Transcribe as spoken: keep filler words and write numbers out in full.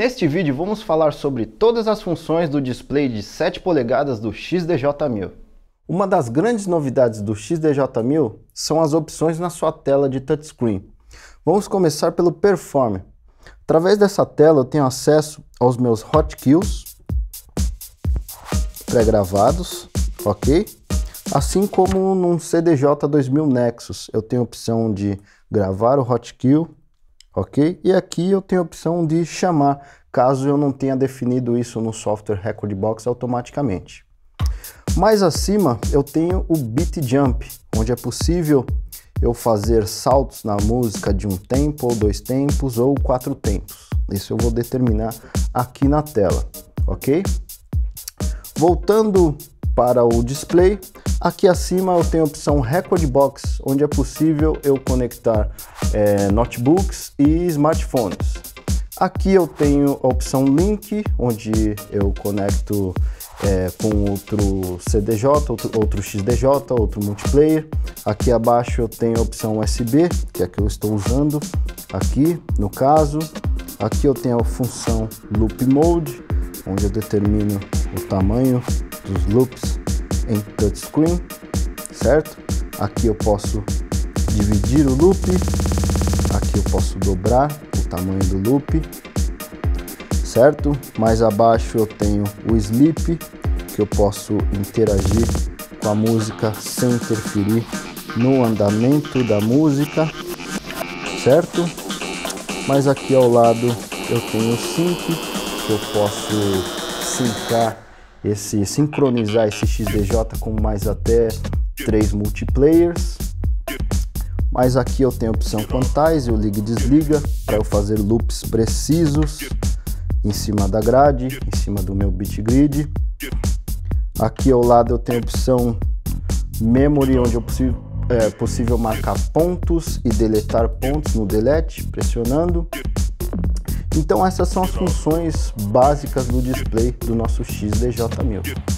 Neste vídeo vamos falar sobre todas as funções do display de sete polegadas do X D J mil. Uma das grandes novidades do X D J mil são as opções na sua tela de touchscreen. Vamos começar pelo Perform. Através dessa tela eu tenho acesso aos meus hotkeys pré-gravados, ok? Assim como num C D J dois mil Nexus eu tenho a opção de gravar o hotkey, ok? E aqui eu tenho a opção de chamar, caso eu não tenha definido isso no software Rekordbox automaticamente. Mais acima eu tenho o Beat Jump, onde é possível eu fazer saltos na música de um tempo, ou dois tempos, ou quatro tempos. Isso eu vou determinar aqui na tela, ok? Voltando para o display, aqui acima eu tenho a opção Rekordbox, onde é possível eu conectar é, notebooks e smartphones. Aqui eu tenho a opção Link, onde eu conecto é, com outro C D J, outro, outro X D J, outro multiplayer. Aqui abaixo eu tenho a opção U S B, que é a que eu estou usando aqui no caso. Aqui eu tenho a função Loop Mode, onde eu determino o tamanho dos loops em touchscreen, certo? Aqui eu posso dividir o loop, aqui eu posso dobrar o tamanho do loop, certo? Mais abaixo eu tenho o Sleep, que eu posso interagir com a música sem interferir no andamento da música, certo? Mas aqui ao lado eu tenho o Sync, que eu posso sincar esse, sincronizar esse X D J com mais até três multiplayers. Mas aqui eu tenho a opção Quantize, o liga e desliga, para eu fazer loops precisos em cima da grade, em cima do meu bit grid. Aqui ao lado eu tenho a opção Memory, onde eu é possível marcar pontos e deletar pontos no delete, pressionando. Então essas são as funções básicas do display do nosso X D J mil.